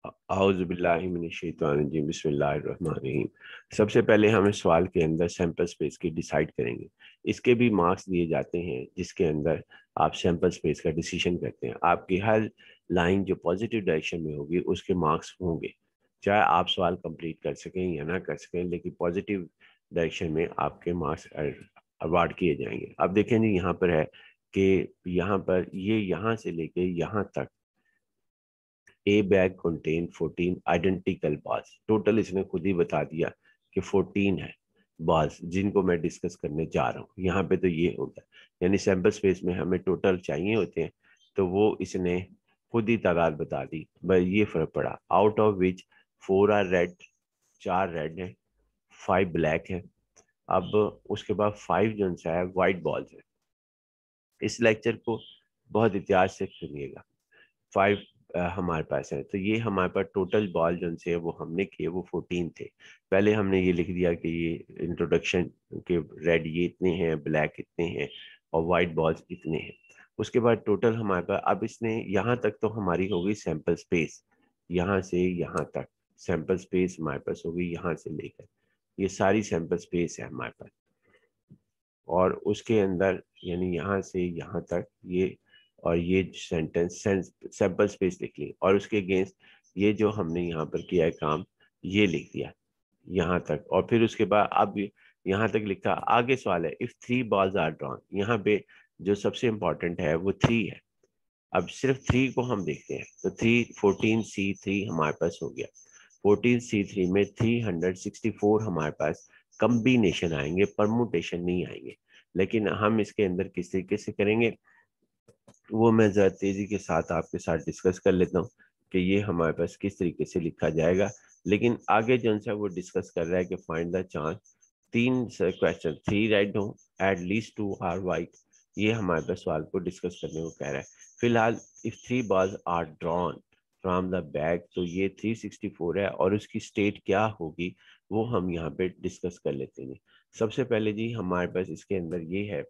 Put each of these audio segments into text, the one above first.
औज़ुबिल्लाहिमिनश्शैतानिर्रजीम बिस्मिल्लाहिर्रहमानिर्रहीम। सबसे पहले हम इस सवाल के अंदर सैंपल स्पेस की डिसाइड करेंगे। इसके भी मार्क्स दिए जाते हैं जिसके अंदर आप सैंपल स्पेस का डिसीजन करते हैं। आपकी हर लाइन जो पॉजिटिव डायरेक्शन में होगी उसके मार्क्स होंगे, चाहे आप सवाल कंप्लीट कर सकें या ना कर सकें, लेकिन पॉजिटिव डायरेक्शन में आपके मार्क्स अवार्ड किए जाएंगे। अब देखें जी, यहाँ पर है कि यहाँ पर ये यहाँ से लेके यहाँ तक a bag contain 14 identical balls. Total इसने खुद ही बता दिया कि 14 है बाल्स जिनको मैं डिस्कस करने जा रहा हूँ। यहाँ पे तो ये होता है, यानी सैम्पल स्पेस में हमें टोटल चाहिए होते हैं, तो वो इसने खुद ही तादाद बता दी। बस ये फर्क पड़ा। Out of which 4 are red, 4 red है, 5 ब्लैक है। अब उसके बाद 5 जो है वाइट बॉल्स है। इस लेक्चर को बहुत एहतियात से सुनिएगा। 5 हमारे पास है, तो ये हमारे पास टोटल बॉल जो से वो हमने किए वो 14 थे। पहले हमने ये लिख दिया कि ये इंट्रोडक्शन के रेड ये इतने हैं, ब्लैक इतने हैं और वाइट बॉल्स इतने हैं। उसके बाद टोटल हमारे पास, अब इसने यहाँ तक तो हमारी हो गई सैंपल स्पेस, यहाँ से यहाँ तक सैंपल स्पेस हमारे पास हो गई, यहाँ से लेकर ये सारी सैंपल स्पेस है हमारे पास। और उसके अंदर यानी यहाँ से यहाँ तक ये, और ये सेंटेंस सैंपल स्पेस लिख ली, और उसके अगेंस्ट ये जो हमने यहाँ पर किया है काम, ये लिख दिया यहाँ तक। और फिर उसके बाद अब यहाँ तक लिखा। आगे सवाल है इफ 3 बॉल्स आर ड्रॉन। यहाँ पे जो सबसे इंपॉर्टेंट है वो 3 है। अब सिर्फ 3 को हम देखते हैं, तो 3 14C3 हमारे पास हो गया। 14C3 में 364 हमारे पास कम्बिनेशन आएंगे, परमुटेशन नहीं आएंगे। लेकिन हम इसके अंदर किस तरीके से करेंगे वो मैं ज़रा तेज़ी के साथ आपके साथ डिस्कस कर लेता हूँ कि ये हमारे पास किस तरीके से लिखा जाएगा। लेकिन आगे जो है वो डिस्कस कर रहा है कि find the chance 3 question 3 red हो, एट लीस्ट 2 आर वाइट। ये हमारे पास सवाल को डिस्कस करने को कह रहा है। फिलहाल if 3 balls are drawn from the bag, तो ये 364 है और उसकी स्टेट क्या होगी वो हम यहाँ पे डिस्कस कर लेते हैं। सबसे पहले जी हमारे पास इसके अंदर ये है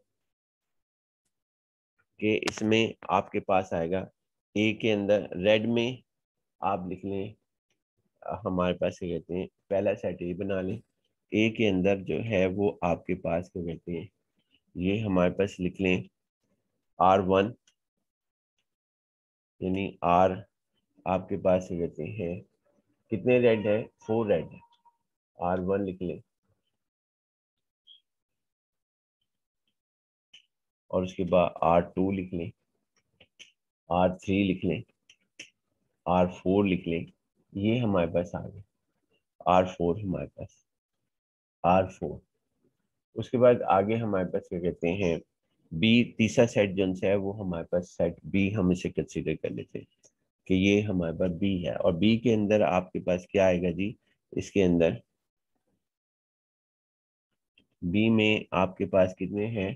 कि इसमें आपके पास आएगा ए के अंदर रेड में आप लिख लें, हमारे पास क्या कहते हैं पहला सेट ए बना लें। ए के अंदर जो है वो आपके पास क्या कहते हैं, ये हमारे पास लिख लें R1, यानी R आपके पास क्या कहते हैं कितने रेड है, 4 रेड है, R1 लिख लें। और उसके बाद R2 लिख लें, R3 लिख लें, R4 लिख लें। ये हमारे पास आ गए R4 हमारे पास R4। उसके बाद आगे हमारे पास क्या कहते हैं बी, तीसरा सेट जो है वो हमारे पास सेट बी हम इसे कंसीडर कर लेते हैं कि ये हमारे पास बी है। और बी के अंदर आपके पास क्या आएगा जी, इसके अंदर बी में आपके पास कितने हैं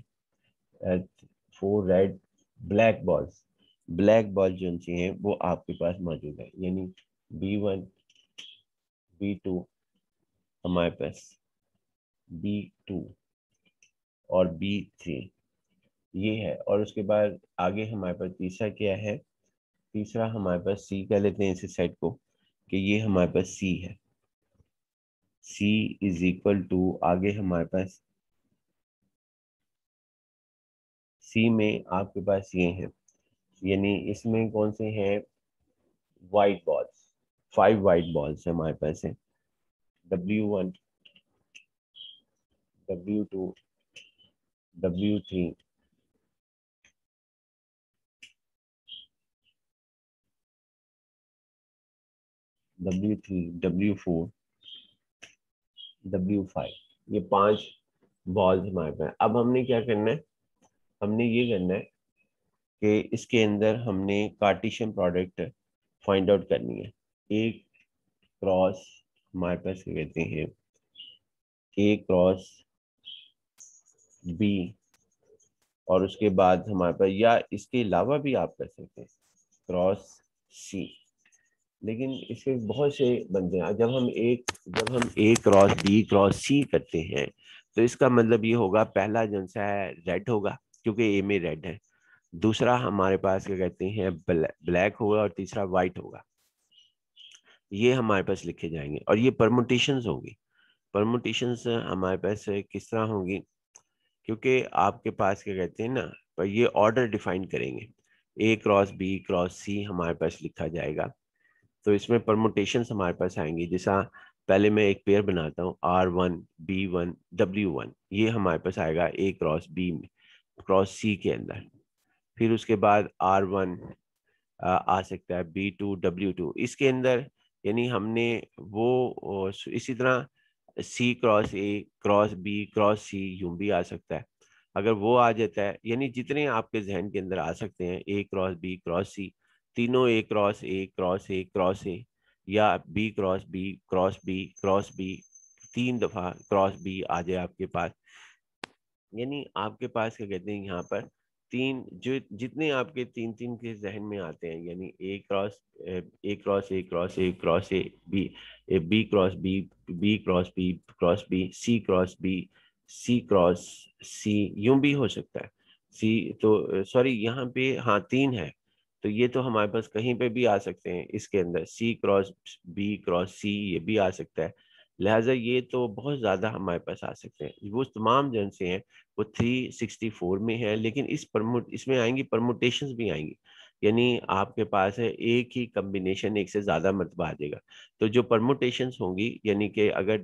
4 red, black balls. Black ball जो हैं वो आपके पास मौजूद है, यानी B1 B2 हमारे पास B2 और B3 ये है। और उसके बाद आगे हमारे पास तीसरा क्या है, तीसरा हमारे पास सी कह लेते हैं इस सेट को कि ये हमारे पास सी है। सी इज इक्वल टू आगे हमारे पास सी में आपके पास ये है, यानी इसमें कौन से हैं वाइट बॉल्स, 5 वाइट बॉल्स हमारे पास है। W1 W2 W3 W3 W4 W5, ये 5 बॉल्स हमारे पास। अब हमने क्या करना है, हमने ये करना है कि इसके अंदर हमने कार्टेशियन प्रोडक्ट फाइंड आउट करनी है। एक क्रॉस हमारे पास क्या कहते हैं ए क्रॉस बी, और उसके बाद हमारे पास या इसके अलावा भी आप कर सकते हैं क्रॉस सी। लेकिन इसके बहुत से बनते हैं। जब हम A cross B cross C करते हैं तो इसका मतलब ये होगा पहला जो है रेड होगा क्योंकि ए में रेड है, दूसरा हमारे पास क्या कहते हैं ब्लैक होगा और तीसरा वाइट होगा। ये हमारे पास लिखे जाएंगे और ये परमुटेशंस होंगी। परमुटेशंस हमारे पास किस तरह होंगी, क्योंकि आपके पास क्या कहते हैं ना, पर ये ऑर्डर डिफाइन करेंगे, A cross B cross C हमारे पास लिखा जाएगा। तो इसमें परमुटेशंस हमारे पास आएंगी। जैसा पहले मैं एक पेयर बनाता हूँ R1 B1 W1, ये हमारे पास आएगा A cross B cross C के अंदर। फिर उसके बाद R1 आ सकता है B2 W2 इसके अंदर, यानी हमने वो इसी तरह C cross A cross B cross C यूं भी आ सकता है। अगर वो आ जाता है, यानी जितने आपके जहन के अंदर आ सकते हैं, A cross B cross C, तीनों A cross A cross A cross A, या B cross B cross B cross B, 3 दफा क्रॉस बी आ जाए आपके पास। यानी आपके पास क्या कहते हैं यहाँ पर तीन, जो जितने आपके तीन तीन के जहन में आते हैं, यानी A cross A cross A cross A cross A B cross B cross B cross B C cross B C cross C, यूं भी हो सकता है। सी तो सॉरी यहाँ पे हाँ 3 है, तो ये तो हमारे पास कहीं पे भी आ सकते हैं। इसके अंदर C cross B cross C ये भी आ सकता है। लिहाजा ये तो बहुत ज़्यादा हमारे पास आ सकते हैं। वो तमाम जन से हैं वो 364 में है, लेकिन इसमें आएंगी परमुटेशंस भी आएंगी। यानी आपके पास है एक ही कम्बिनेशन, एक से ज़्यादा मरतबा आ जाएगा। तो जो परमुटेशंस होंगी, यानी कि अगर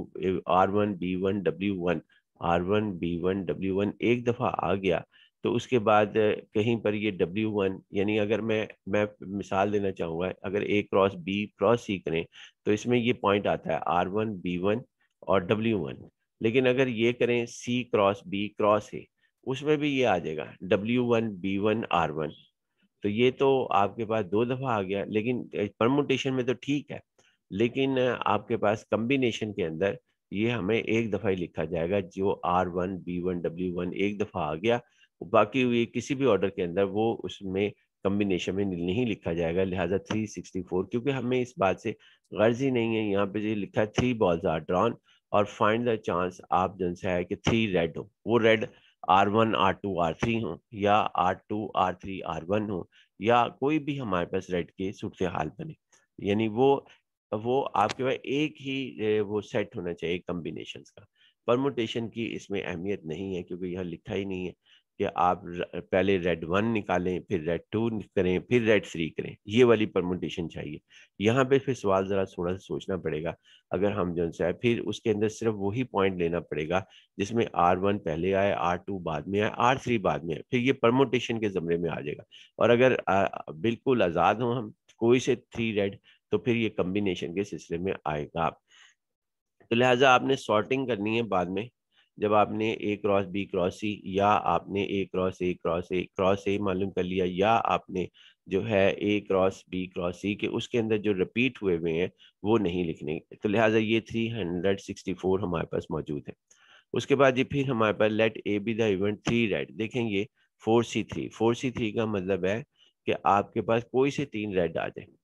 R1 B1 W1 एक दफ़ा आ गया, तो उसके बाद कहीं पर ये W1, यानी अगर मैं मिसाल देना चाहूँगा, अगर A cross B cross C करें तो इसमें ये पॉइंट आता है R1 B1 और W1। लेकिन अगर ये करें C cross B cross A, उसमें भी ये आ जाएगा W1 B1 R1। तो ये तो आपके पास 2 दफा आ गया, लेकिन परमुटेशन में तो ठीक है, लेकिन आपके पास कम्बिनेशन के अंदर ये हमें एक दफा ही लिखा जाएगा। जो R1 B1 W1 एक दफा आ गया, बाकी हुई किसी भी ऑर्डर के अंदर वो उसमें कम्बिनेशन में नहीं लिखा जाएगा। लिहाजा 364, क्योंकि हमें इस बात से गर्ज ही नहीं है। यहाँ पे जो लिखा है 3 balls are drawn और फाइंड द चांस, आप जन से है कि 3 रेड हो, वो रेड R1 R2 R3 हो, या R2 R3 R1 हो, या कोई भी हमारे पास रेड के सूरत हाल बने। यानी वो आपके पास एक ही वो सेट होना चाहिए कम्बिनेशंस का। परमुटेशन की इसमें अहमियत नहीं है, क्योंकि यह लिखा ही नहीं है कि आप पहले रेड 1 निकालें, फिर रेड 2 करें, फिर रेड 3 करें। ये वाली परमुटेशन चाहिए। यहाँ पे फिर सवाल ज़रा थोड़ा सा सोचना पड़ेगा। अगर हम जो है फिर उसके अंदर सिर्फ वही पॉइंट लेना पड़ेगा जिसमें R1 पहले आए, R2 बाद में आए, R3 बाद में आए, फिर ये परमुटेशन के ज़मरे में आ जाएगा। और अगर बिल्कुल आज़ाद हों हम, कोई से 3 रेड, तो फिर ये कम्बिनेशन के सिलसिले में आएगा। तो लिहाजा आपने सॉर्टिंग करनी है बाद में, जब आपने A cross B cross C, या आपने A cross A cross A cross A मालूम कर लिया, या आपने जो है A cross B cross C के उसके अंदर जो रिपीट हुए हुए हैं वो नहीं लिखने। तो लिहाजा ये 364 हमारे पास मौजूद है। उसके बाद ये फिर हमारे पास let A be the event 3 red, देखेंगे 4C3 का मतलब है कि आपके पास कोई से 3 रेड आ जाए।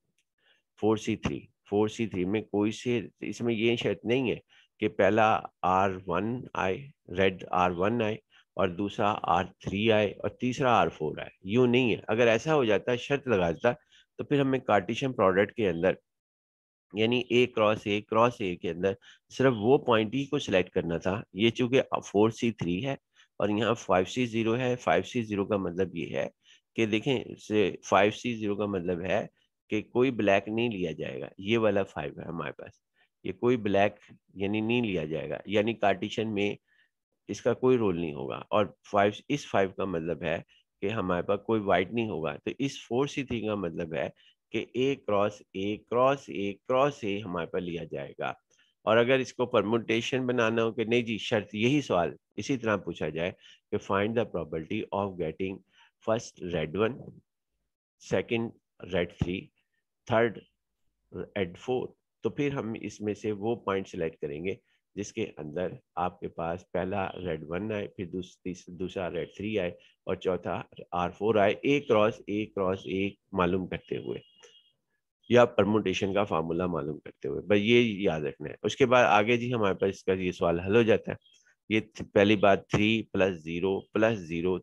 4C3 में कोई से, इसमें ये शर्त नहीं है कि पहला R1 आए, रेड R1 आए, और दूसरा R3 आए, और तीसरा R4 आए। यूं नहीं है। अगर ऐसा हो जाता, शर्त लगा देता, तो फिर हमें कार्टेशियन प्रोडक्ट के अंदर, यानी ए क्रॉस ए के अंदर सिर्फ वो पॉइंट ही को सिलेक्ट करना था। ये चूंकि 4C3 है और यहाँ 5C0 है। 5C0 का मतलब ये है कि देखें, 5C0 का मतलब है कि कोई ब्लैक नहीं लिया जाएगा। ये वाला 5 है हमारे पास, ये कोई ब्लैक यानी नहीं लिया जाएगा, यानी कार्टेशियन में इसका कोई रोल नहीं होगा। और 5 का मतलब है कि हमारे पास कोई वाइट नहीं होगा। तो इस 4C3 का मतलब है कि A cross A cross A cross A हमारे पास लिया जाएगा। और अगर इसको परमुटेशन बनाना हो कि नहीं जी, शर्त यही सवाल इसी तरह पूछा जाए कि find the probability of getting first red 1, second red 3, third red 4, तो फिर हम इसमें से वो पॉइंट सेलेक्ट करेंगे जिसके अंदर आपके पास पहला रेड 1 आए, फिर दूसरा रेड 3 आए, और चौथा R4 आए, ए क्रॉस ए मालूम करते हुए, या परमुटेशन का फार्मूला मालूम करते हुए। बस ये याद रखना है। उसके बाद आगे जी हमारे पास इसका ये सवाल हल हो जाता है। ये पहली बात 3+0+0,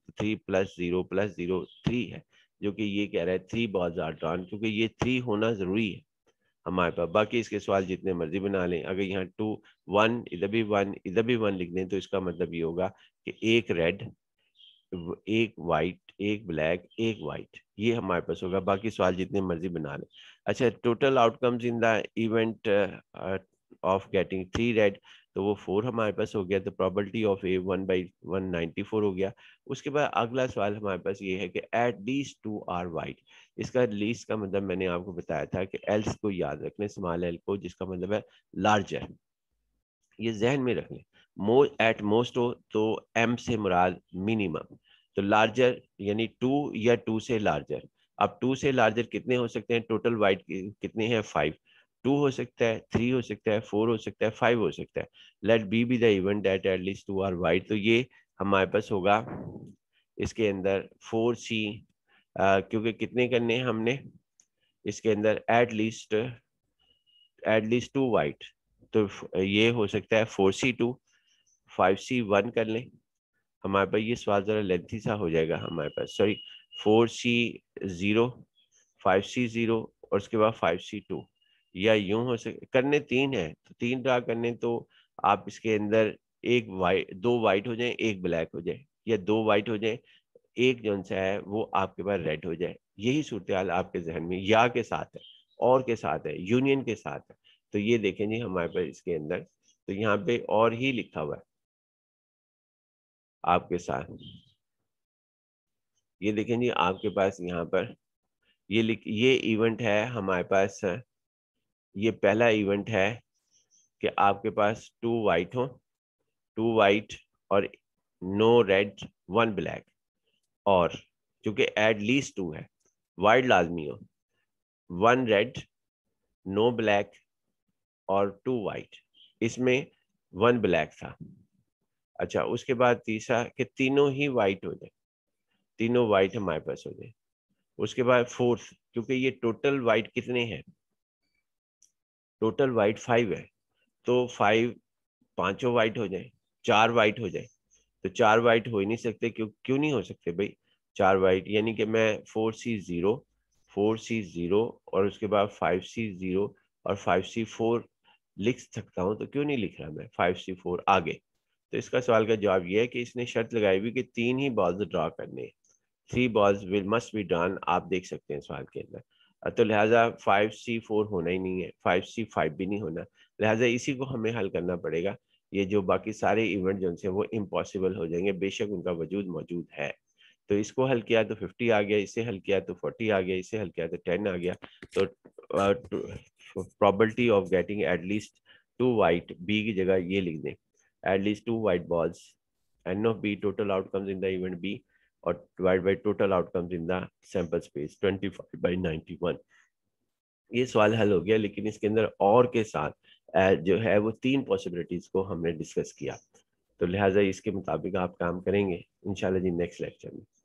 3+0+0 3 है, जो कि ये कह रहा है 3 balls are drawn, क्योंकि ये 3 होना जरूरी है। हमारे पास। बाकी इसके सवाल जितने मर्जी बना लें, अगर यहाँ 2 1 इधर भी 1 इधर भी 1 लिख दें तो इसका मतलब ये होगा कि एक रेड, एक वाइट, एक ब्लैक, एक वाइट, ये हमारे पास होगा। बाकी सवाल जितने मर्जी बना लें। अच्छा, total outcomes in the event of getting 3 red, तो वो 4 हमारे पास हो गया, तो प्रोबेबिलिटी ऑफ ए 1/194 हो गया। उसके बाद अगला सवाल हमारे पास ये है कि एट लीस्ट 2 आर वाइट। इसका लीस्ट का मतलब मैंने आपको बताया था कि एल्स को याद रखने, स्मॉल एल को, जिसका मतलब है लार्जर, ये जहन में रख लें। एट मोस्ट हो तो एम से मुराद मिनिमम, तो लार्जर यानी 2 या 2 से लार्जर। अब 2 से लार्जर कितने हो सकते हैं? टोटल वाइट कितने हैं? 5। 2 हो सकता है, 3 हो सकता है, 4 हो सकता है, 5 हो सकता है। Let B the event that at least 2 are white, तो ये हमारे पास होगा इसके अंदर 4C, क्योंकि कितने करने हैं हमने इसके अंदर? एट लीस्ट 2 वाइट, तो ये हो सकता है 4C2, 5C1 कर लें। हमारे पास ये सवाल जरा लेंथी सा हो जाएगा हमारे पास, सॉरी 4C0, 5C0 और उसके बाद 5C2, या यूं हो सके करने 3 है तो 3 ड्रा करने, तो आप इसके अंदर एक वाइट, 2 वाइट हो जाए, एक ब्लैक हो जाए, या 2 वाइट हो जाए, एक जो सा है वो आपके पास रेड हो जाए। यही सूरत हाल आपके जहन में या के साथ है, और के साथ है, यूनियन के साथ है। तो ये देखें जी हमारे पास इसके अंदर, तो यहाँ पे और ही लिखा हुआ है आपके साथ। ये देखें जी आपके पास यहाँ पर ये इवेंट है हमारे पास। ये पहला इवेंट है कि आपके पास 2 वाइट हो, 2 वाइट और नो रेड 1 ब्लैक, और चूंकि एट लीस्ट 2 है, वाइट लाजमी हो, 1 रेड, नो ब्लैक और 2 वाइट, इसमें 1 ब्लैक था। अच्छा, उसके बाद तीसरा कि तीनों ही वाइट हो जाए, तीनों वाइट हमारे पास हो जाए। उसके बाद फोर्थ, क्योंकि ये टोटल वाइट कितने हैं? टोटल वाइट 5 है, तो 5 पांचों वाइट हो जाए, 4 वाइट हो जाए। तो 4 वाइट हो ही नहीं सकते, क्यों क्यों नहीं हो सकते भाई? 4 वाइट यानी कि मैं 4C0, 4C0 और उसके बाद 5C0 और 5C4 लिख सकता हूँ, तो क्यों नहीं लिख रहा मैं 5C4 आगे? तो इसका सवाल का जवाब ये है कि इसने शर्त लगाई हुई कि 3 ही बॉल्स ड्रा करने हैं, 3 balls will must be drawn, आप देख सकते हैं सवाल के अंदर। तो लिहाजा 5C4 होना ही नहीं है, 5C5 भी नहीं होना, लिहाजा इसी को हमें हल करना पड़ेगा। ये जो बाकी सारे इवेंट जो हैं वो इम्पॉसिबल हो जाएंगे, बेशक उनका वजूद मौजूद है। तो इसको हल किया तो 50 आ गया, इसे हल किया तो 40 आ गया, इसे हल किया तो 10 आ गया। तो probability of getting at least 2 white, B की जगह ये लिख दें, at least 2 white balls, n of B total outcomes in the event B, और divide by total outcomes in the sample space 25/91। ये सवाल हल हो गया, लेकिन इसके अंदर और के साथ जो है वो 3 पॉसिबिलिटीज को हमने डिस्कस किया। तो लिहाजा इसके मुताबिक आप काम करेंगे इंशाल्लाह जी नेक्स्ट लेक्चर में।